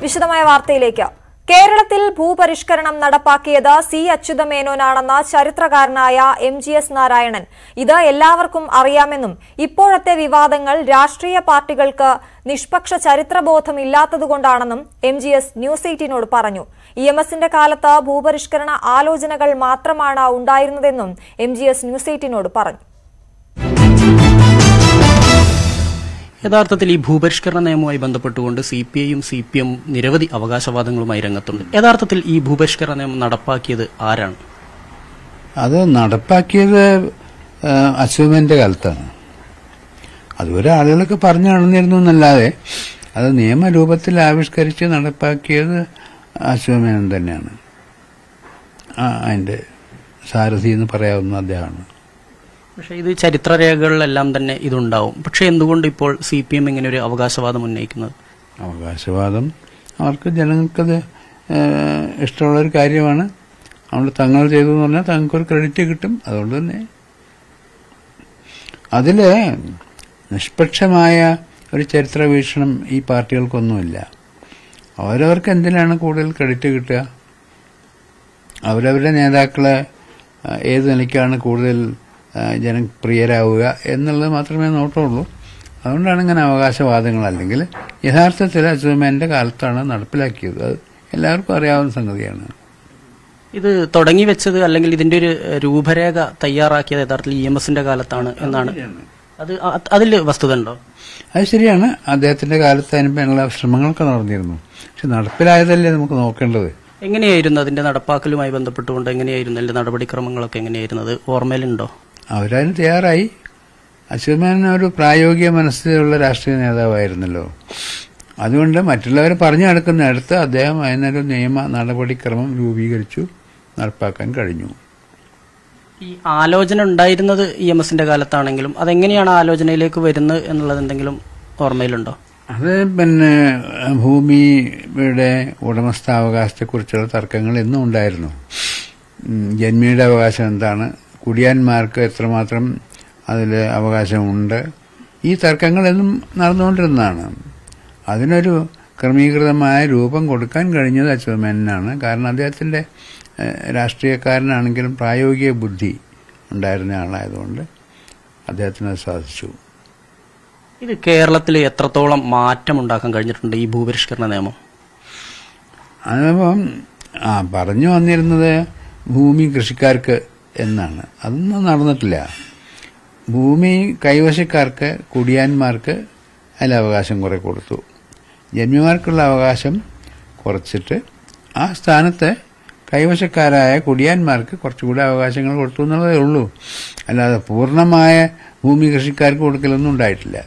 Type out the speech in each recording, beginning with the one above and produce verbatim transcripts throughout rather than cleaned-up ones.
വിശദമായ വാർത്തയിലേക്ക്. കേരളത്തിൽ ഭൂപരിഷ്കരണം നടപ്പാക്കിയത് സി അച്യുതമേനോനാണെന്ന ചരിത്രകാരനായ എം ജി എസ് നാരായണൻ ഇത് എല്ലാവർക്കും അറിയാമെന്നും ഇപ്പോഴത്തെ വിവാദങ്ങൾ രാഷ്ട്രീയ പാർട്ടികൾക്ക് നിഷ്പക്ഷ ചരിത്രബോധമില്ലാത്തതുകൊണ്ടാണെന്നും എം ജി എസ് ന്യൂസ് എയ്റ്റീനോട് പറഞ്ഞു. ഇ എം എസിന്റെ കാലത്ത് ഭൂപരിഷ്കരണ ആലോചനകൾ മാത്രമാണ് ഉണ്ടായിരുന്നതെന്നും എം ജി എസ് ന്യൂസ് എയ്റ്റീനോട് പറഞ്ഞു. യഥാർത്ഥത്തിൽ ഈ ഭൂപരിഷ്കരണ നിയമവുമായി ബന്ധപ്പെട്ടുകൊണ്ട് സി പി ഐയും സി പി എം നിരവധി അവകാശവാദങ്ങളുമായി രംഗത്തുണ്ട്. യഥാർത്ഥത്തിൽ ഈ ഭൂപരിഷ്കരണ നിയമം നടപ്പാക്കിയത് ആരാണ്? അത് നടപ്പാക്കിയത് അച്യുതമേനോന്റെ കാലത്താണ്. അതുവരെ ആളുകളൊക്കെ പറഞ്ഞു നടന്നിരുന്നു എന്നല്ലാതെ അത് നിയമരൂപത്തിൽ ആവിഷ്കരിച്ച് നടപ്പാക്കിയത് അച്യുതമേനോൻ തന്നെയാണ്. അതിന്റെ സാരഥി എന്ന് പറയാവുന്ന അദ്ദേഹമാണ്. പക്ഷേ ഇത് ചരിത്രരേഖകളിലെല്ലാം തന്നെ ഇതുണ്ടാവും. പക്ഷെ എന്തുകൊണ്ട് ഇപ്പോൾ സി പി എം ഇങ്ങനെ ഒരു അവകാശവാദം ഉന്നയിക്കുന്നത്? അവകാശവാദം അവർക്ക് ജനങ്ങൾക്കത് ഇഷ്ടമുള്ളൊരു കാര്യമാണ്. അതുകൊണ്ട് തങ്ങൾ ചെയ്തു എന്ന് പറഞ്ഞാൽ തങ്ങൾക്കൊരു ക്രെഡിറ്റ് കിട്ടും. അതുകൊണ്ട് തന്നെ അതില് നിഷ്പക്ഷമായ ഒരു ചരിത്ര വീക്ഷണം ഈ പാർട്ടികൾക്കൊന്നുമില്ല. അവരവർക്ക് എന്തിനാണ് കൂടുതൽ ക്രെഡിറ്റ് കിട്ടുക, അവരവരുടെ നേതാക്കളെ ഏത് നിലയ്ക്കാണ് കൂടുതൽ ജനപ്രിയരാവുക എന്നുള്ളത് മാത്രമേ നോട്ടുള്ളൂ. അതുകൊണ്ടാണ് ഇങ്ങനെ അവകാശവാദങ്ങൾ. അല്ലെങ്കിൽ യഥാർത്ഥത്തിൽ അച്യുതമേനോന്റെ കാലത്താണ് നടപ്പിലാക്കിയത്. അത് എല്ലാവർക്കും അറിയാവുന്ന സംഗതിയാണ്. ഇത് തുടങ്ങി വെച്ചത് അല്ലെങ്കിൽ ഇതിന്റെ ഒരു രൂപരേഖ തയ്യാറാക്കിയത് യഥാർത്ഥത്തിൽ ഇ എം എസിന്റെ കാലത്താണ് എന്നാണ്. അത് അതിൽ വസ്തുത ഉണ്ടോ? അത് ശരിയാണ്. അദ്ദേഹത്തിന്റെ കാലത്ത് അതിനുള്ള ശ്രമങ്ങളൊക്കെ നടന്നിരുന്നു. പക്ഷെ നടപ്പിലായതല്ലേ നമുക്ക് നോക്കേണ്ടത്. എങ്ങനെയായിരുന്നു അതിന്റെ നടപ്പാക്കലുമായി ബന്ധപ്പെട്ടുകൊണ്ട് എങ്ങനെയായിരുന്നു അതിന്റെ നടപടിക്രമങ്ങളൊക്കെ എങ്ങനെയായിരുന്നത് ഓർമ്മയിലുണ്ടോ? അവരതിന് തയ്യാറായി. അച്യുതമേനോൻ ഒരു പ്രായോഗിക മനസ്സിലുള്ള രാഷ്ട്രീയ നേതാവായിരുന്നല്ലോ. അതുകൊണ്ട് മറ്റുള്ളവരെ പറഞ്ഞു നടക്കുന്നിടത്ത് അദ്ദേഹം അതിനൊരു നിയമ നടപടിക്രമം രൂപീകരിച്ചു നടപ്പാക്കാൻ കഴിഞ്ഞു. ഈ ആലോചന ഉണ്ടായിരുന്നത് ഇ എം എസിന്റെ കാലത്താണെങ്കിലും അതെങ്ങനെയാണ് ആലോചനയിലേക്ക് വരുന്നത് എന്നുള്ളത് എന്തെങ്കിലും ഓർമ്മയിലുണ്ടോ? അത് പിന്നെ ഭൂമിയുടെ ഉടമസ്ഥാവകാശത്തെക്കുറിച്ചുള്ള തർക്കങ്ങൾ എന്നും ഉണ്ടായിരുന്നു. ജന്മിയുടെ അവകാശം എന്താണ്, കുടിയാന്മാർക്ക് എത്രമാത്രം അതിൽ അവകാശമുണ്ട്, ഈ തർക്കങ്ങളെന്നും നടന്നുകൊണ്ടിരുന്നതാണ്. അതിനൊരു ക്രമീകൃതമായ രൂപം കൊടുക്കാൻ കഴിഞ്ഞത് അച്യുതമേനോനാണ്. കാരണം അദ്ദേഹത്തിന്റെ രാഷ്ട്രീയക്കാരനാണെങ്കിലും പ്രായോഗിക ബുദ്ധി ഉണ്ടായിരുന്ന ആളായതുകൊണ്ട് അദ്ദേഹത്തിന് അത് സാധിച്ചു. ഇത് കേരളത്തിൽ എത്രത്തോളം മാറ്റം ഉണ്ടാക്കാൻ കഴിഞ്ഞിട്ടുണ്ട് ഈ ഭൂപരിഷ്കരണ നിയമം? അതിപ്പം ആ പറഞ്ഞു വന്നിരുന്നത് ഭൂമി കൃഷിക്കാർക്ക് എന്നാണ്. അതൊന്നും നടന്നിട്ടില്ല. ഭൂമി കൈവശക്കാർക്ക്, കുടിയാന്മാർക്ക് അതിൽ അവകാശം കുറെ കൊടുത്തു. ജന്മിമാർക്കുള്ള അവകാശം കുറച്ചിട്ട് ആ സ്ഥാനത്ത് കൈവശക്കാരായ കുടിയാന്മാർക്ക് കുറച്ചുകൂടി അവകാശങ്ങൾ കൊടുത്തു എന്നുള്ളതേ ഉള്ളൂ. അല്ലാതെ പൂർണ്ണമായ ഭൂമി കൃഷിക്കാർക്ക് കൊടുക്കലൊന്നും ഉണ്ടായിട്ടില്ല.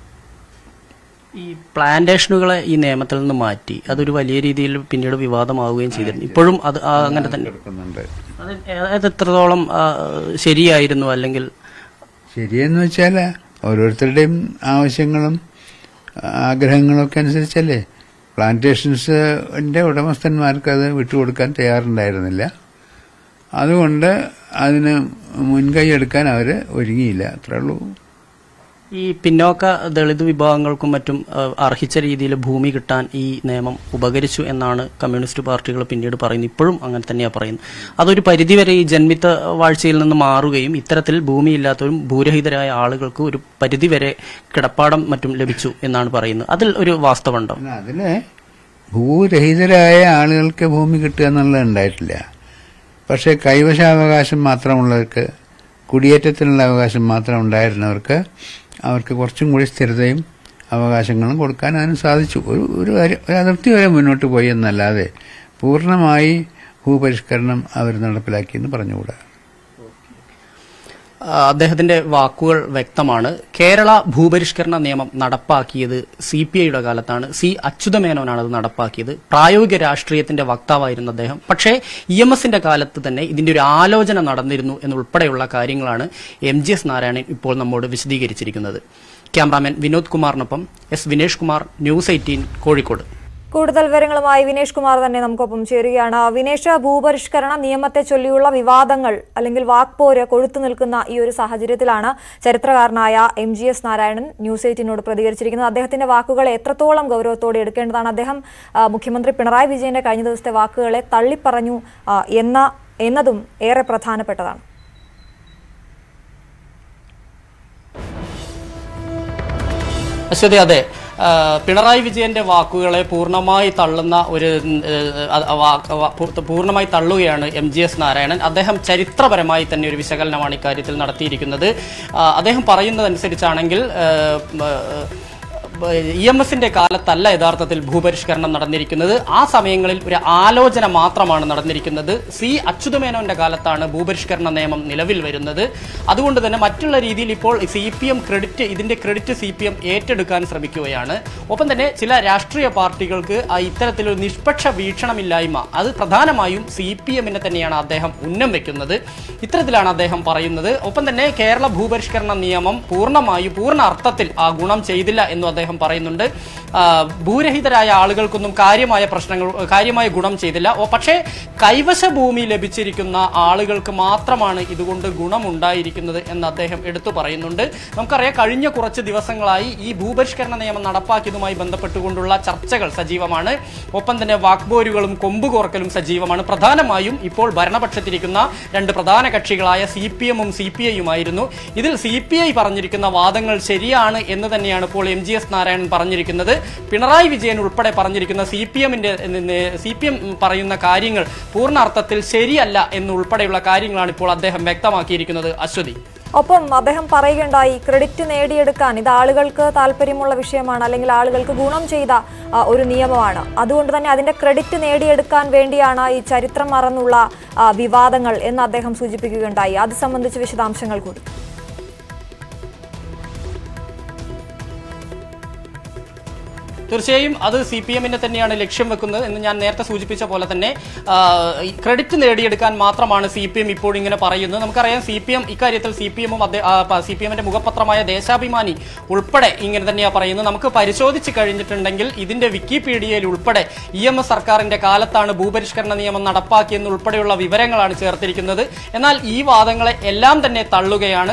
ഈ പ്ലാന്റേഷനുകളെ ഈ നിയമത്തിൽ നിന്ന് മാറ്റി അതൊരു വലിയ രീതിയിൽ പിന്നീട് വിവാദമാവുകയും ചെയ്തിരുന്നു. ഇപ്പോഴും അത് അങ്ങനെ തന്നെ അത് എത്രത്തോളം ശരിയായിരുന്നു? അല്ലെങ്കിൽ ശരിയെന്ന് വെച്ചാൽ ഓരോരുത്തരുടെയും ആവശ്യങ്ങളും ആഗ്രഹങ്ങളും ഒക്കെ അനുസരിച്ചല്ലേ. പ്ലാന്റേഷൻസിന്റെ ഉടമസ്ഥന്മാർക്ക് അത് വിട്ടുകൊടുക്കാൻ തയ്യാറുണ്ടായിരുന്നില്ല. അതുകൊണ്ട് അതിന് മുൻകൈ എടുക്കാൻ അവർ ഒരുങ്ങിയില്ല. അത്രേ ഉള്ളൂ. ഈ പിന്നോക്ക ദളിത് വിഭാഗങ്ങൾക്കും മറ്റും അർഹിച്ച രീതിയിൽ ഭൂമി കിട്ടാൻ ഈ നിയമം ഉപകരിച്ചു എന്നാണ് കമ്മ്യൂണിസ്റ്റ് പാർട്ടികൾ പിന്നീട് പറയുന്നത്. ഇപ്പോഴും അങ്ങനെ തന്നെയാണ് പറയുന്നത്. അതൊരു പരിധിവരെ ഈ ജന്മിത്ത വാഴ്ചയിൽ നിന്ന് മാറുകയും ഇത്തരത്തിൽ ഭൂമിയില്ലാത്തവരും ഭൂരഹിതരായ ആളുകൾക്ക് ഒരു പരിധിവരെ കിടപ്പാടം മറ്റും ലഭിച്ചു എന്നാണ് പറയുന്നത്. അതിൽ ഒരു വാസ്തവമുണ്ടോ? അതില് ഭൂരഹിതരായ ആളുകൾക്ക് ഭൂമി കിട്ടുക എന്നുള്ളത് ഉണ്ടായിട്ടില്ല. പക്ഷെ കൈവശാവകാശം മാത്രമുള്ളവർക്ക്, കുടിയേറ്റത്തിനുള്ള അവകാശം മാത്രം ഉണ്ടായിരുന്നവർക്ക് അവർക്ക് കുറച്ചും കൂടി സ്ഥിരതയും അവകാശങ്ങളും കൊടുക്കാൻ അതിന് സാധിച്ചു. ഒരു ഒരു ഒരു അതിർത്തി വരെ മുന്നോട്ട് പോയി എന്നല്ലാതെ പൂർണ്ണമായി ഭൂപരിഷ്കരണം അവർ നടപ്പിലാക്കിയെന്ന് പറഞ്ഞുകൂടാ. അദ്ദേഹത്തിന്റെ വാക്കുകൾ വ്യക്തമാണ്. കേരള ഭൂപരിഷ്കരണ നിയമം നടപ്പാക്കിയത് സി പി ഐയുടെ കാലത്താണ്. സി അച്യുതമേനോനാണ് അത് നടപ്പാക്കിയത്. പ്രായോഗിക രാഷ്ട്രീയത്തിന്റെ വക്താവായിരുന്നു അദ്ദേഹം. പക്ഷേ ഇ എം എസിന്റെ കാലത്ത് തന്നെ ഇതിന്റെ ഒരു ആലോചന നടന്നിരുന്നു എന്നുൾപ്പെടെയുള്ള കാര്യങ്ങളാണ് എം ജി എസ് നാരായണൻ ഇപ്പോൾ നമ്മോട് വിശദീകരിച്ചിരിക്കുന്നത്. ക്യാമറാമാൻ വിനോദ് കുമാറിനൊപ്പം S Vinesh Kumar, news eighteen, Kozhikode. കൂടുതൽ വിവരങ്ങളുമായി വിനേഷ് കുമാർ തന്നെ നമുക്കൊപ്പം ചേരുകയാണ്. വിനേഷ്, ഭൂപരിഷ്കരണ നിയമത്തെ ചൊല്ലിയുള്ള വിവാദങ്ങൾ അല്ലെങ്കിൽ വാക്പോര് കൊഴുത്തു നിൽക്കുന്ന ഈ ഒരു സാഹചര്യത്തിലാണ് ചരിത്രകാരനായ M G S Narayanan news എയ്റ്റീനോട് പ്രതികരിച്ചിരിക്കുന്നത്. അദ്ദേഹത്തിന്റെ വാക്കുകളെ എത്രത്തോളം ഗൗരവത്തോടെ എടുക്കേണ്ടതാണ്? അദ്ദേഹം മുഖ്യമന്ത്രി പിണറായി വിജയന്റെ കഴിഞ്ഞ ദിവസത്തെ വാക്കുകളെ തള്ളിപ്പറഞ്ഞു എന്ന എന്നതും ഏറെ പ്രധാനപ്പെട്ടതാണ്. അശ്വതി, അതെ, പിണറായി വിജയന്റെ വാക്കുകളെ പൂർണ്ണമായി തള്ളുന്ന ഒരു പൂർണ്ണമായി തള്ളുകയാണ് എം ജി എസ് നാരായണൻ. അദ്ദേഹം ചരിത്രപരമായി തന്നെ ഒരു വിശകലനമാണ് ഇക്കാര്യത്തിൽ നടത്തിയിരിക്കുന്നത്. അദ്ദേഹം പറയുന്നതനുസരിച്ചാണെങ്കിൽ ഇ എം എസിന്റെ കാലത്തല്ല യഥാർത്ഥത്തിൽ ഭൂപരിഷ്കരണം നടന്നിരിക്കുന്നത്. ആ സമയങ്ങളിൽ ഒരു ആലോചന മാത്രമാണ് നടന്നിരിക്കുന്നത്. സി അച്യുതമേനോന്റെ കാലത്താണ് ഭൂപരിഷ്കരണ നിയമം നിലവിൽ വരുന്നത്. അതുകൊണ്ട് തന്നെ മറ്റുള്ള രീതിയിൽ ഇപ്പോൾ സി പി എം ക്രെഡിറ്റ് ഇതിന്റെ ക്രെഡിറ്റ് സി പി എം ഏറ്റെടുക്കാൻ ശ്രമിക്കുകയാണ്. ഒപ്പം തന്നെ ചില രാഷ്ട്രീയ പാർട്ടികൾക്ക് ഇത്തരത്തിലൊരു നിഷ്പക്ഷ വീക്ഷണമില്ലായ്മ അത് പ്രധാനമായും സി പി എമ്മിനെ തന്നെയാണ് അദ്ദേഹം ഉന്നം വെക്കുന്നത്. ഇത്തരത്തിലാണ് അദ്ദേഹം പറയുന്നത്. ഒപ്പം തന്നെ കേരള ഭൂപരിഷ്കരണ നിയമം പൂർണ്ണമായും പൂർണ്ണ അർത്ഥത്തിൽ ആ ഗുണം ചെയ്തില്ല എന്നും അദ്ദേഹം പറയുന്നുണ്ട്. ഭൂരഹിതരായ ആളുകൾക്കൊന്നും കാര്യമായ പ്രശ്നങ്ങൾ കാര്യമായ ഗുണം ചെയ്തില്ല. പക്ഷേ കൈവശ ഭൂമി ലഭിച്ചിരിക്കുന്ന ആളുകൾക്ക് മാത്രമാണ് ഇതുകൊണ്ട് ഗുണമുണ്ടായിരിക്കുന്നത് എന്ന് അദ്ദേഹം എടുത്തു പറയുന്നുണ്ട്. നമുക്കറിയാം, കഴിഞ്ഞ കുറച്ച് ദിവസങ്ങളായി ഈ ഭൂപരിഷ്കരണ നിയമം നടപ്പാക്കിയതുമായി ബന്ധപ്പെട്ടുകൊണ്ടുള്ള ചർച്ചകൾ സജീവമാണ്. ഒപ്പം തന്നെ വാക്പോരുകളും കൊമ്പുകോർക്കലും സജീവമാണ്. പ്രധാനമായും ഇപ്പോൾ ഭരണപക്ഷത്തിരിക്കുന്ന രണ്ട് പ്രധാന കക്ഷികളായ സി പി എമ്മും സി പി ഐയുമായിരുന്നു. ഇതിൽ സി പി ഐ പറഞ്ഞിരിക്കുന്ന വാദങ്ങൾ ശരിയാണ് എന്ന് തന്നെയാണ് ഇപ്പോൾ എം ജി എസ് നാരായണൻ പറഞ്ഞിരിക്കുന്നത്. പിണറായി വിജയൻ ഉൾപ്പെടെ പറഞ്ഞിരിക്കുന്ന സി പി എമ്മിന്റെ സി പി എം പറയുന്ന കാര്യങ്ങൾ പൂർണ്ണ അർത്ഥത്തിൽ ശരിയല്ല എന്നുൾപ്പെടെയുള്ള കാര്യങ്ങളാണ് ഇപ്പോൾ അദ്ദേഹം വ്യക്തമാക്കിയിരിക്കുന്നത്. അശ്വതി, ഒപ്പം അദ്ദേഹം പറയുകയുണ്ടായി, ക്രെഡിറ്റ് നേടിയെടുക്കാൻ ഇത് ആളുകൾക്ക് താല്പര്യമുള്ള വിഷയമാണ്, അല്ലെങ്കിൽ ആളുകൾക്ക് ഗുണം ചെയ്ത ഒരു നിയമമാണ്. അതുകൊണ്ട് തന്നെ അതിന്റെ ക്രെഡിറ്റ് നേടിയെടുക്കാൻ വേണ്ടിയാണ് ഈ ചരിത്രം മറന്നുള്ള വിവാദങ്ങൾ എന്ന് അദ്ദേഹം സൂചിപ്പിക്കുകയുണ്ടായി. അത് സംബന്ധിച്ച് വിശദാംശങ്ങൾ കൂടി. തീർച്ചയായും അത് സി പി എമ്മിനെ തന്നെയാണ് ലക്ഷ്യം വെക്കുന്നത് എന്ന് ഞാൻ നേരത്തെ സൂചിപ്പിച്ച പോലെ തന്നെ ക്രെഡിറ്റ് നേടിയെടുക്കാൻ മാത്രമാണ് സി പി എം ഇപ്പോൾ ഇങ്ങനെ പറയുന്നത്. നമുക്കറിയാം, സി പി എം ഇക്കാര്യത്തിൽ സി പി എമ്മും സി പി എമ്മിന്റെ മുഖപത്രമായ ദേശാഭിമാനി ഉൾപ്പെടെ ഇങ്ങനെ തന്നെയാണ് പറയുന്നത്. നമുക്ക് പരിശോധിച്ച് കഴിഞ്ഞിട്ടുണ്ടെങ്കിൽ ഇതിന്റെ വിക്കിപീഡിയയിൽ ഉൾപ്പെടെ ഇ എം എസ് സർക്കാരിന്റെ കാലത്താണ് ഭൂപരിഷ്കരണ നിയമം നടപ്പാക്കിയെന്ന് ഉൾപ്പെടെയുള്ള വിവരങ്ങളാണ് ചേർത്തിരിക്കുന്നത്. എന്നാൽ ഈ വാദങ്ങളെ എല്ലാം തന്നെ തള്ളുകയാണ്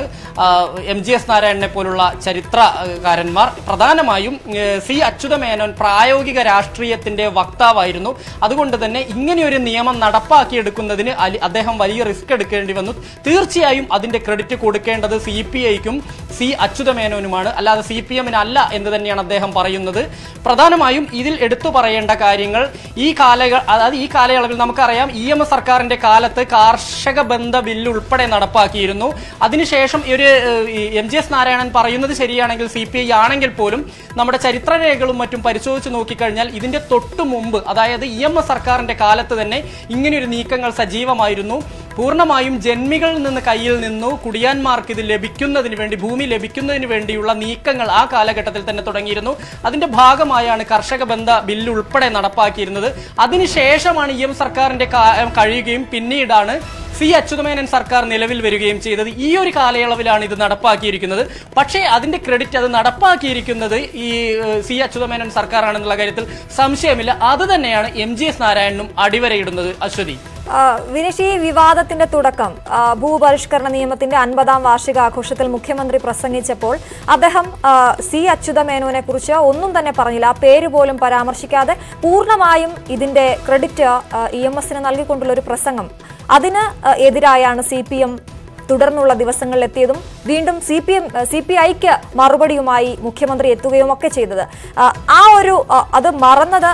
എം ജി എസ് നാരായണനെ പോലുള്ള ചരിത്രകാരന്മാർ. പ്രധാനമായും സി അച്യുതമേനോൻ മേനോൻ പ്രായോഗിക രാഷ്ട്രീയത്തിന്റെ വക്താവായിരുന്നു. അതുകൊണ്ട് തന്നെ ഇങ്ങനെയൊരു നിയമം നടപ്പാക്കിയെടുക്കുന്നതിന് അദ്ദേഹം വലിയ റിസ്ക് എടുക്കേണ്ടി വന്നു. തീർച്ചയായും അതിന്റെ ക്രെഡിറ്റ് കൊടുക്കേണ്ടത് സി പി ഐക്കും സി അച്യുതമേനോനുമാണ്, അല്ലാതെ സി പി എമ്മിനല്ല എന്ന് തന്നെയാണ് അദ്ദേഹം പറയുന്നത്. പ്രധാനമായും ഇതിൽ എടുത്തു പറയേണ്ട കാര്യങ്ങൾ ഈ കാലയ അതായത് ഈ കാലയളവിൽ നമുക്കറിയാം, ഇ എം എസ് സർക്കാരിന്റെ കാലത്ത് കാർഷിക ബന്ധ ബില്ല് ഉൾപ്പെടെ നടപ്പാക്കിയിരുന്നു. അതിനുശേഷം ഒരു എം ജി എസ് നാരായണൻ പറയുന്നത് ശരിയാണെങ്കിൽ സി പി ഐ ആണെങ്കിൽ പോലും നമ്മുടെ ചരിത്രരേഖകളും മറ്റും പരിശോധിച്ച് നോക്കിക്കഴിഞ്ഞാൽ ഇതിന്റെ തൊട്ടു മുമ്പ്, അതായത് ഇ എം എസ് സർക്കാരിന്റെ കാലത്ത് തന്നെ ഇങ്ങനെയൊരു നീക്കങ്ങൾ സജീവമായിരുന്നു. പൂർണ്ണമായും ജന്മികളിൽ നിന്ന് കയ്യിൽ നിന്നു കുടിയാന്മാർക്ക് ഇത് ലഭിക്കുന്നതിന് വേണ്ടി ഭൂമി ലഭിക്കുന്നതിന് വേണ്ടിയുള്ള നീക്കങ്ങൾ ആ കാലഘട്ടത്തിൽ തന്നെ തുടങ്ങിയിരുന്നു. അതിന്റെ ഭാഗമായാണ് കർഷക ബന്ധ ബില്ല് ഉൾപ്പെടെ നടപ്പാക്കിയിരുന്നത്. അതിനുശേഷമാണ് ഇ എം സർക്കാരിന്റെ കഴിയുകയും പിന്നീടാണ് സി അച്യുതമേനോൻ സർക്കാർ നിലവിൽ വരികയും ചെയ്തത്. ഈ ഒരു കാലയളവിലാണ് ഇത് നടപ്പാക്കിയിരിക്കുന്നത്. പക്ഷേ അതിന്റെ ക്രെഡിറ്റ് അത് നടപ്പാക്കിയിരിക്കുന്നത് ഈ സി അച്യുതമേനോൻ സർക്കാരാണെന്നുള്ള കാര്യത്തിൽ സംശയമില്ല. അത് തന്നെയാണ് എം ജി എസ് നാരായണനും അടിവരയിടുന്നത്. അശ്വതി, വിനീഷ്, ഈ വിവാദത്തിന്റെ തുടക്കം ഭൂപരിഷ്കരണ നിയമത്തിന്റെ അൻപതാം വാർഷികാഘോഷത്തിൽ മുഖ്യമന്ത്രി പ്രസംഗിച്ചപ്പോൾ അദ്ദേഹം സി അച്യുതമേനോനെ കുറിച്ച് ഒന്നും തന്നെ പറഞ്ഞില്ല. ആ പേര് പോലും പരാമർശിക്കാതെ പൂർണ്ണമായും ഇതിന്റെ ക്രെഡിറ്റ് ഇ എം എസിന് നൽകിക്കൊണ്ടുള്ള ഒരു പ്രസംഗം, അതിന് എതിരായാണ് സി പി എം തുടർന്നുള്ള ദിവസങ്ങളിൽ എത്തിയതും വീണ്ടും C P M C P ഐക്ക് മറുപടിയുമായി മുഖ്യമന്ത്രി എത്തുകയും ഒക്കെ ചെയ്തത്. ആ ഒരു അത് മറന്നത്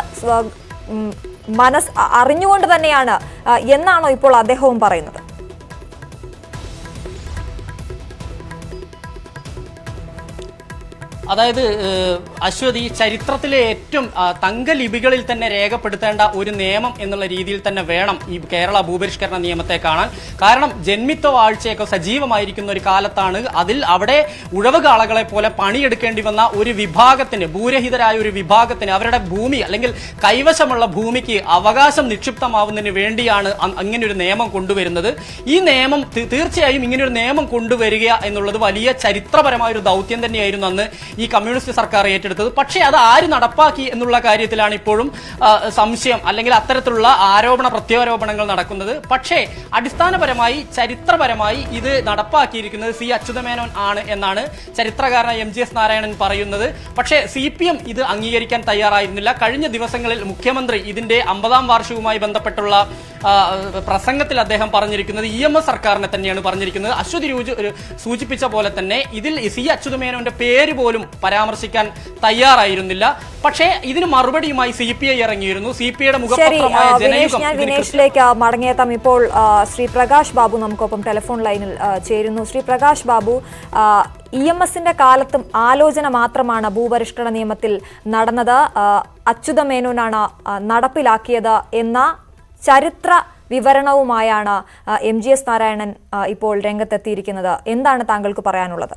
മനസ് അറിഞ്ഞുകൊണ്ട് തന്നെയാണ് എന്നാണോ ഇപ്പോൾ അദ്ദേഹവും പറയുന്നത്? അതായത് അശ്വതി, ചരിത്രത്തിലെ ഏറ്റവും തങ്കലിപികളിൽ തന്നെ രേഖപ്പെടുത്തേണ്ട ഒരു നിയമം എന്നുള്ള രീതിയിൽ തന്നെ വേണം ഈ കേരള ഭൂപരിഷ്കരണ നിയമത്തെ കാണാൻ. കാരണം ജന്മിത്വ വാഴ്ചയൊക്കെ സജീവമായിരിക്കുന്ന ഒരു കാലത്താണ് അതിൽ അവിടെ ഉഴവുകാളകളെ പോലെ പണിയെടുക്കേണ്ടി വന്ന ഒരു വിഭാഗത്തിന്, ഭൂരഹിതരായ ഒരു വിഭാഗത്തിന് അവരുടെ ഭൂമി അല്ലെങ്കിൽ കൈവശമുള്ള ഭൂമിക്ക് അവകാശം നിക്ഷിപ്തമാവുന്നതിന് വേണ്ടിയാണ് അങ്ങനെയൊരു നിയമം കൊണ്ടുവരുന്നത്. ഈ നിയമം തീർച്ചയായും ഇങ്ങനെയൊരു നിയമം കൊണ്ടുവരിക എന്നുള്ളത് വലിയ ചരിത്രപരമായ ഒരു ദൗത്യം തന്നെയായിരുന്നു അന്ന്. ഈ കമ്മ്യൂണിസ്റ്റ് സർക്കാർ ഏറ്റെടുത്തത്. പക്ഷേ അത് ആര് നടപ്പാക്കി എന്നുള്ള കാര്യത്തിലാണ് ഇപ്പോഴും സംശയം, അല്ലെങ്കിൽ അത്തരത്തിലുള്ള ആരോപണ പ്രത്യാരോപണങ്ങൾ നടക്കുന്നത്. പക്ഷേ അടിസ്ഥാനപരമായി ചരിത്രപരമായി ഇത് നടപ്പാക്കിയിരിക്കുന്നത് സി അച്യുതമേനോൻ ആണ് എന്നാണ് ചരിത്രകാരനായ എം ജി എസ് നാരായണൻ പറയുന്നത്. പക്ഷേ സി പി എം ഇത് അംഗീകരിക്കാൻ തയ്യാറായിരുന്നില്ല. കഴിഞ്ഞ ദിവസങ്ങളിൽ മുഖ്യമന്ത്രി ഇതിന്റെ അമ്പതാം വാർഷികവുമായി ബന്ധപ്പെട്ടുള്ള പ്രസംഗത്തിൽ അദ്ദേഹം പറഞ്ഞിരിക്കുന്നത് ഇ എം എസ് സർക്കാരിനെ തന്നെയാണ് പറഞ്ഞിരിക്കുന്നത്. അശ്വതി സൂചിപ്പിച്ച പോലെ തന്നെ ഇതിൽ സി അച്യുതമേനോന്റെ പേര് പോലും പരാമർശിക്കാൻ തയ്യാറായിരുന്നില്ല. പക്ഷേ ഇതിന് മറുപടിയുമായി സി പി ഐ ഇറങ്ങിയിരുന്നു. സി പി ഐയുടെ മുഖപത്രമായ ജനയുഗം. ഞാൻ വിനേഷിലേക്ക് മടങ്ങിയെത്താം. ഇപ്പോൾ ശ്രീ പ്രകാശ് ബാബു നമുക്കൊപ്പം ടെലിഫോൺ ലൈനിൽ ചേരുന്നു. ശ്രീ പ്രകാശ് ബാബു, ഇ എം എസിന്റെ കാലത്തും ആലോചന മാത്രമാണ് ഭൂപരിഷ്കരണ നിയമത്തിൽ നടന്നത്, അച്യുതമേനോനാണ് നടപ്പിലാക്കിയത് എന്ന ചരിത്ര വിവരണവുമായാണ് എം ജി എസ് നാരായണൻ ഇപ്പോൾ രംഗത്തെത്തിയിരിക്കുന്നത്. എന്താണ് താങ്കൾക്ക് പറയാനുള്ളത്?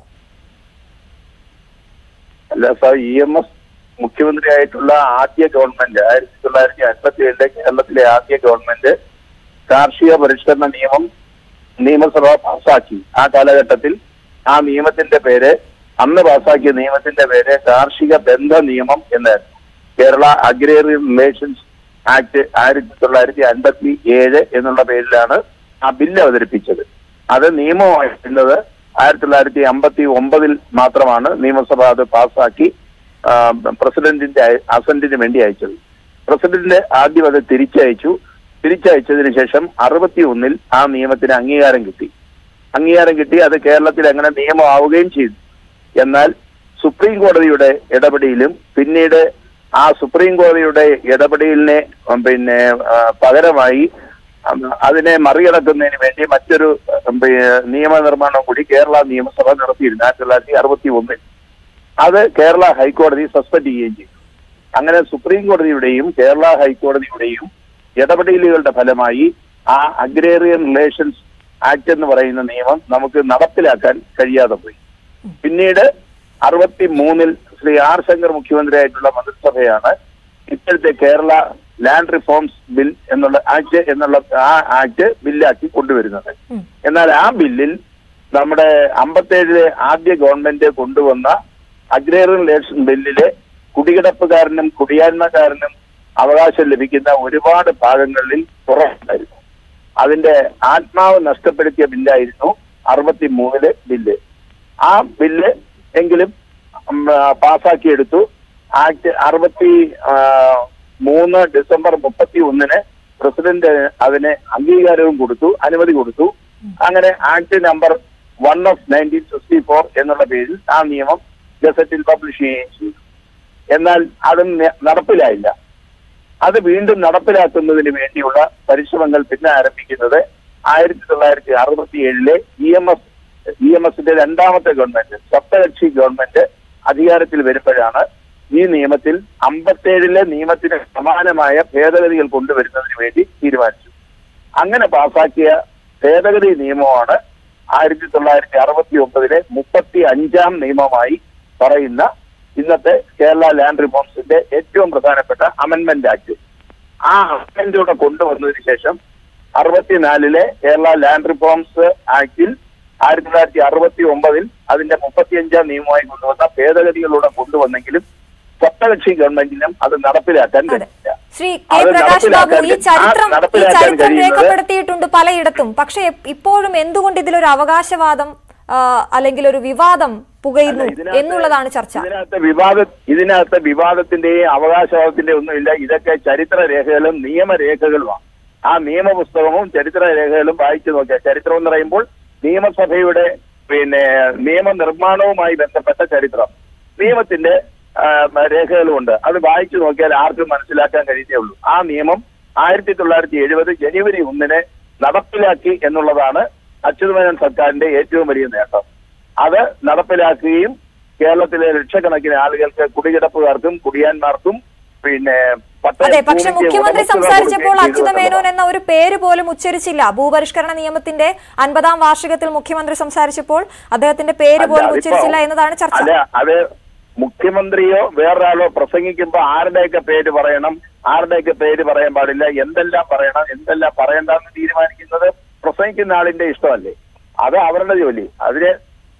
അല്ല സാർ, ഇ എം എസ് മുഖ്യമന്ത്രിയായിട്ടുള്ള ആദ്യ ഗവൺമെന്റ് ആയിരത്തി തൊള്ളായിരത്തി അൻപത്തി ഏഴിലെ കേരളത്തിലെ ആദ്യ ഗവൺമെന്റ് കാർഷിക പരിഷ്കരണ നിയമം നിയമസഭ പാസാക്കി. ആ കാലഘട്ടത്തിൽ ആ നിയമത്തിന്റെ പേര്, അന്ന് പാസാക്കിയ നിയമത്തിന്റെ പേര് കാർഷിക ബന്ധ നിയമം എന്നായിരുന്നു. കേരള അഗ്രേറിയൻ റിലേഷൻസ് ആക്ട് ആയിരത്തി തൊള്ളായിരത്തി അൻപത്തി ഏഴ് എന്നുള്ള പേരിലാണ് ആ ബില്ല് അവതരിപ്പിച്ചത്. അത് നിയമമായിരുന്നത് ആയിരത്തി തൊള്ളായിരത്തി അമ്പത്തി ഒമ്പതിൽ മാത്രമാണ് നിയമസഭ അത് പാസാക്കി പ്രസിഡന്റിന്റെ അസന്റിന് വേണ്ടി അയച്ചത്. പ്രസിഡന്റ് ആദ്യം അത് തിരിച്ചയച്ചു. തിരിച്ചയച്ചതിന് ശേഷം അറുപത്തി ഒന്നിൽ ആ നിയമത്തിന് അംഗീകാരം കിട്ടി. അംഗീകാരം കിട്ടി അത് കേരളത്തിൽ അങ്ങനെ നിയമമാവുകയും ചെയ്തു. എന്നാൽ സുപ്രീം കോടതിയുടെ ഇടപെടലിലും പിന്നീട് ആ സുപ്രീം കോടതിയുടെ ഇടപെടലിനെ പിന്നെ പകരമായി അതിനെ മറികടക്കുന്നതിന് വേണ്ടി മറ്റൊരു നിയമനിർമ്മാണം കൂടി കേരള നിയമസഭ നടത്തിയിരുന്നു ആയിരത്തി തൊള്ളായിരത്തി അറുപത്തി ഒന്നിൽ. അത് കേരള ഹൈക്കോടതി സസ്പെൻഡ് ചെയ്യുകയും ചെയ്തു. അങ്ങനെ സുപ്രീം കോടതിയുടെയും കേരള ഹൈക്കോടതിയുടെയും ഇടപെടലുകളുടെ ഫലമായി ആ അഗ്രേറിയൻ റിലേഷൻസ് ആക്ട് എന്ന് പറയുന്ന നിയമം നമുക്ക് നടപ്പിലാക്കാൻ കഴിയാതെ പോയി. പിന്നീട് അറുപത്തി മൂന്നിൽ ശ്രീ ആർ ശങ്കർ മുഖ്യമന്ത്രിയായിട്ടുള്ള മന്ത്രിസഭയാണ് ഇപ്പോഴത്തെ കേരള ലാൻഡ് റിഫോംസ് ബിൽ എന്നുള്ള ആക്ട് എന്നുള്ള ആ ആക്ട് ബില്ലാക്കി കൊണ്ടുവരുന്നത്. എന്നാൽ ആ ബില്ലിൽ നമ്മുടെ അമ്പത്തേഴിലെ ആദ്യ ഗവൺമെന്റ് കൊണ്ടുവന്ന അഗ്രേറിയൻ റിലേഷൻ ബില്ലിലെ കുടികിടപ്പുകാരനും കുടിയാന്മക്കാരനും അവകാശം ലഭിക്കുന്ന ഒരുപാട് ഭാഗങ്ങളിൽ കുറവുണ്ടായിരുന്നു. അതിന്റെ ആത്മാവ് നഷ്ടപ്പെടുത്തിയ ബില്ലായിരുന്നു അറുപത്തി മൂന്നിലെ ബില്ല്. ആ ബില്ല് എങ്കിലും പാസാക്കിയെടുത്തു. ആക്ട് അറുപത്തി മൂന്ന് ഡിസംബർ മുപ്പത്തി ഒന്നിന് പ്രസിഡന്റ് അതിന് അംഗീകാരവും കൊടുത്തു, അനുമതി കൊടുത്തു. അങ്ങനെ act number one of nineteen sixty four എന്നുള്ള പേരിൽ ആ നിയമം ഗസറ്റിൽ പബ്ലിഷ് ചെയ്യുകയും ചെയ്തു. എന്നാൽ അതും നടപ്പിലായില്ല. അത് വീണ്ടും നടപ്പിലാക്കുന്നതിന് വേണ്ടിയുള്ള പരിശ്രമങ്ങൾ പിന്നെ ആരംഭിക്കുന്നത് ആയിരത്തി തൊള്ളായിരത്തി അറുപത്തി ഏഴിലെ E M S E M എസിന്റെ രണ്ടാമത്തെ ഗവൺമെന്റ് സപ്തകക്ഷി ഗവൺമെന്റ് അധികാരത്തിൽ വരുമ്പോഴാണ് ഈ നിയമത്തിൽ അമ്പത്തേഴിലെ നിയമത്തിന് സമാനമായ ഭേദഗതികൾ കൊണ്ടുവരുന്നതിന് വേണ്ടി തീരുമാനിച്ചു. അങ്ങനെ പാസാക്കിയ ഭേദഗതി നിയമമാണ് ആയിരത്തി തൊള്ളായിരത്തി അറുപത്തി ഒമ്പതിലെ മുപ്പത്തി അഞ്ചാം നിയമമായി പറയുന്ന ഇന്നത്തെ കേരള ലാൻഡ് റിഫോംസിന്റെ ഏറ്റവും പ്രധാനപ്പെട്ട അമെന്റ്മെന്റ് ആക്ട്. ആ അമെന്റ്മെന്റൂടെ കൊണ്ടുവന്നതിന് ശേഷം അറുപത്തിനാലിലെ കേരള ലാൻഡ് റിഫോംസ് ആക്ടിൽ ആയിരത്തി തൊള്ളായിരത്തി അറുപത്തി ഒമ്പതിൽ അതിന്റെ മുപ്പത്തിയഞ്ചാം നിയമമായി കൊണ്ടുവന്ന ഭേദഗതികളൂടെ കൊണ്ടുവന്നെങ്കിലും സപ്തകക്ഷി ഗവൺമെന്റിനും അത് നടപ്പിലാക്കാൻ കഴിയില്ല. ശ്രീ കെ പ്രകാശ് ബാബു, ഈ ചരിത്രം ഈ ചരിത്രം രേഖപ്പെടുത്തിയിട്ടുണ്ട് പലയിടത്തും. പക്ഷെ ഇപ്പോഴും എന്തുകൊണ്ട് ഇതിലൊരു അവകാശവാദം അല്ലെങ്കിൽ ഒരു വിവാദം പുകയുന്നു എന്നുള്ളതാണ് ചർച്ച. ഇതിനകത്ത് വിവാദ ഇതിനകത്ത് വിവാദത്തിന്റെയും അവകാശവാദത്തിന്റെയും ഒന്നുമില്ല. ഇതൊക്കെ ചരിത്ര രേഖകളും നിയമരേഖകളുമാണ്. ആ നിയമപുസ്തകവും ചരിത്ര രേഖകളും വായിച്ചു നോക്കിയാൽ, ചരിത്രം എന്ന് പറയുമ്പോൾ നിയമസഭയുടെ പിന്നെ നിയമനിർമ്മാണവുമായി ബന്ധപ്പെട്ട ചരിത്രം, നിയമത്തിന്റെ രേഖകളുമുണ്ട്. അത് വായിച്ചു നോക്കിയാൽ ആർക്കും മനസ്സിലാക്കാൻ കഴിയുന്നേ ഉള്ളൂ. ആ നിയമം ആയിരത്തി തൊള്ളായിരത്തി എഴുപത് ജനുവരി ഒന്നിന് നടപ്പിലാക്കി എന്നുള്ളതാണ് അച്യുതമേനോൻ സർക്കാരിന്റെ ഏറ്റവും വലിയ നേട്ടം. അത് നടപ്പിലാക്കുകയും കേരളത്തിലെ ലക്ഷക്കണക്കിന് ആളുകൾക്ക് കുടികിടപ്പുകാർക്കും കുടിയാന്മാർക്കും പിന്നെ അതെ, പക്ഷെ മുഖ്യമന്ത്രി സംസാരിച്ചപ്പോൾ അച്യുതമേനോൻ എന്ന ഒരു പേര് പോലും ഉച്ചരിച്ചില്ല. ഭൂപരിഷ്കരണ നിയമത്തിന്റെ അൻപതാം വാർഷികത്തിൽ മുഖ്യമന്ത്രി സംസാരിച്ചപ്പോൾ അദ്ദേഹത്തിന്റെ പേര് പോലും ഉച്ചരിച്ചില്ല എന്നതാണ് ചർച്ച. അത് മുഖ്യമന്ത്രിയോ വേറൊരാളോ പ്രസംഗിക്കുമ്പോൾ ആരുടെയൊക്കെ പേര് പറയണം, ആരുടെയൊക്കെ പേര് പറയാൻ പാടില്ല, എന്തെല്ലാം പറയണം, എന്തെല്ലാം പറയണ്ടെന്ന് തീരുമാനിക്കുന്നത് പ്രസംഗിക്കുന്ന ആളിന്റെ ഇഷ്ടമല്ലേ? അത് അവരുടെ ജോലി. അതിന്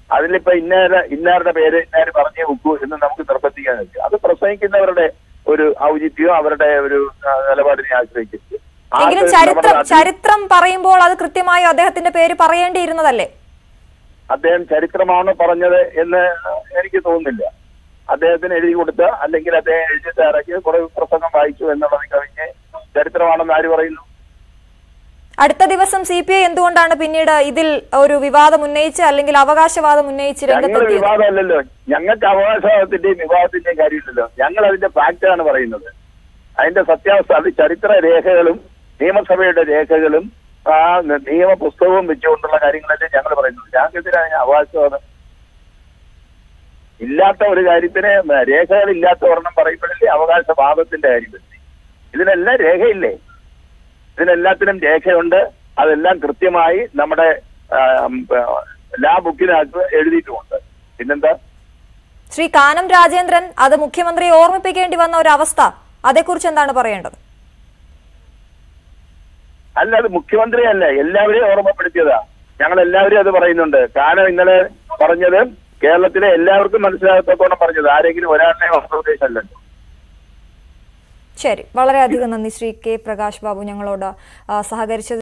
അതിലിപ്പോ ഇന്ന ഇന്നാരുടെ പേര് ഇന്നാര് പറഞ്ഞേ വെക്കൂ എന്ന് നമുക്ക് നിർബന്ധിക്കാൻ കഴിയും. അത് പ്രസംഗിക്കുന്നവരുടെ ഒരു ഔചിത്യം അവരുടെ ഒരു നിലപാടിനെ ആശ്രയിച്ചിട്ട്. എങ്കിലും ചരിത്രം ചരിത്രം പറയുമ്പോൾ അത് കൃത്യമായി അദ്ദേഹത്തിന്റെ പേര് പറയേണ്ടിയിരുന്നതല്ലേ? അദ്ദേഹം ചരിത്രമാണ് പറഞ്ഞത് എന്ന് എനിക്ക് തോന്നുന്നില്ല. അദ്ദേഹത്തിന് എഴുതി കൊടുത്ത അല്ലെങ്കിൽ അദ്ദേഹം എഴുതി തയ്യാറാക്കി കുറെ പ്രസംഗം വായിച്ചു എന്നുള്ളത് കവിഞ്ഞ് ചരിത്രമാണെന്ന് ആര് പറയുന്നു? അടുത്ത ദിവസം സി പി ഐ എന്തുകൊണ്ടാണ് പിന്നീട് ഇതിൽ ഒരു വിവാദം ഉന്നയിച്ച് അല്ലെങ്കിൽ അവകാശവാദം ഉന്നയിച്ച് രംഗത്തെത്തിയത്? വിവാദമല്ലല്ലോ, ഞങ്ങൾക്ക് അവകാശവാദത്തിന്റെയും വിവാദത്തിന്റെയും കാര്യമില്ലല്ലോ. ഞങ്ങൾ അതിന്റെ ഫാക്റ്റാണ് പറയുന്നത്. അതിന്റെ സത്യാവസ്ഥ അത് ചരിത്ര രേഖകളും നിയമസഭയുടെ രേഖകളും ആ നിയമ പുസ്തകവും വെച്ചുകൊണ്ടുള്ള കാര്യങ്ങളല്ലേ ഞങ്ങൾ പറയുന്നത്. ഞങ്ങൾക്കെതിരായ അവകാശവാദം ഇല്ലാത്ത ഒരു കാര്യത്തിന് രേഖകളില്ലാത്ത ഒരെണ്ണം പറയുമ്പോഴല്ലേ അവകാശവാദത്തിന്റെ കാര്യം വരുന്നത്. ഇതിനെല്ലാം രേഖയില്ലേ? ഇതിനെല്ലാത്തിനും രേഖയുണ്ട്. അതെല്ലാം കൃത്യമായി നമ്മുടെ ലാ ബുക്കിനകത്ത് എഴുതിയിട്ടുമുണ്ട്. പിന്നെന്താ? ശ്രീ കാനം രാജേന്ദ്രൻ അത് മുഖ്യമന്ത്രിയെ ഓർമ്മിപ്പിക്കേണ്ടി വന്ന ഒരു അവസ്ഥ, അതേക്കുറിച്ച് എന്താണ് പറയേണ്ടത്? അല്ല, അത് മുഖ്യമന്ത്രിയല്ല, എല്ലാവരെയും ഓർമ്മപ്പെടുത്തിയതാ. ഞങ്ങൾ എല്ലാവരും അത് പറയുന്നുണ്ട്. കാനം ഇന്നലെ പറഞ്ഞത് കേരളത്തിലെ എല്ലാവർക്കും മനസ്സിലാകത്തോളം പറഞ്ഞത്, ആരെങ്കിലും ഒരാളിനെ ഉദ്ദേശമല്ലല്ലോ. ശരി, വളരെയധികം നന്ദി ശ്രീ കെ പ്രകാശ് ബാബു ഞങ്ങളോട് സഹകരിച്ചത്.